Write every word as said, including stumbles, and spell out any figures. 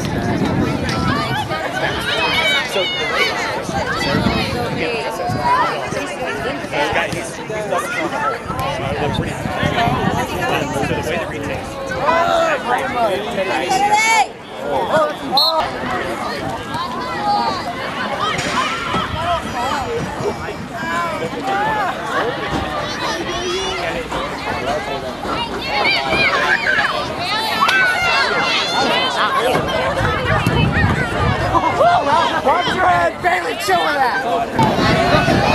So the way he's double shot the hole. So the way the retake. Watch your head, Bailey, chill with that.